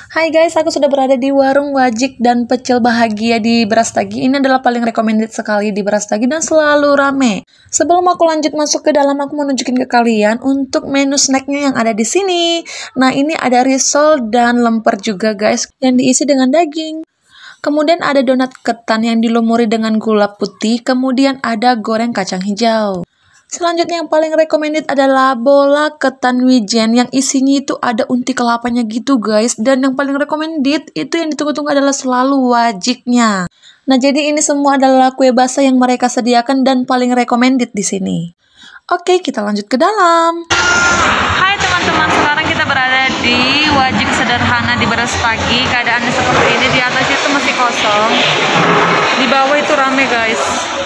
Hai guys, aku sudah berada di warung wajik dan pecel bahagia di Brastagi. Ini adalah paling recommended sekali di Brastagi dan selalu rame. Sebelum aku lanjut masuk ke dalam, aku mau nunjukin ke kalian untuk menu snacknya yang ada di sini. Nah, ini ada risol dan lemper juga guys, yang diisi dengan daging. Kemudian ada donat ketan yang dilumuri dengan gula putih, kemudian ada goreng kacang hijau. Selanjutnya yang paling recommended adalah bola ketan wijen yang isinya itu ada unti kelapanya gitu guys. Dan yang paling recommended itu yang ditunggu-tunggu adalah selalu wajiknya. Nah, jadi ini semua adalah kue basah yang mereka sediakan dan paling recommended di sini. Oke, kita lanjut ke dalam. Hai teman-teman, sekarang kita berada di wajik sederhana di Brastagi. Keadaannya seperti ini, di atas itu masih kosong. Di bawah itu rame guys.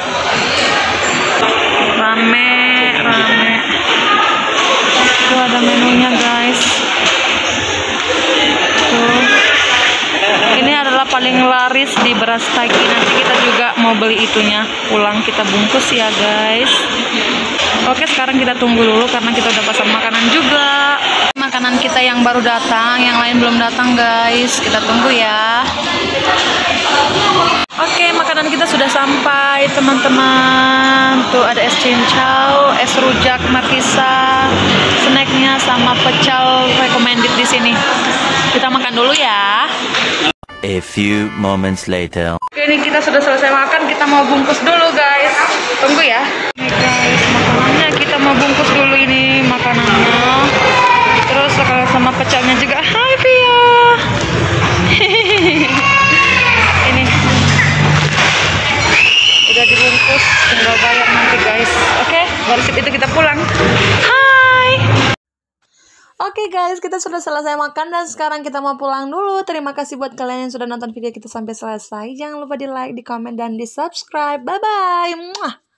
Rame. Tuh ada menunya guys. Tuh. Ini adalah paling laris di Brastagi. Nanti kita juga mau beli itunya pulang, kita bungkus ya guys. Oke, sekarang kita tunggu dulu karena kita udah pesan makanan juga. Makanan kita yang baru datang, yang lain belum datang guys. Kita tunggu ya. Oke, makanan kita sudah sampai teman-teman. Tuh ada es cincau, es rujak markisa, snacknya sama pecel recommended di sini. Kita makan dulu ya. A few moments later. Oke, ini kita sudah selesai makan, kita mau bungkus dulu guys. Tunggu ya. Nih guys, makanannya kita mau bungkus dulu ini makanannya. Terus sama pecelnya juga. Hai Pia. Ini udah dibungkus, tinggal bayar nanti guys. Oke, dari situ kita pulang. Hai. Oke guys, kita sudah selesai makan dan sekarang kita mau pulang dulu. Terima kasih buat kalian yang sudah nonton video kita sampai selesai. Jangan lupa di like, di komen, dan di subscribe. Bye bye.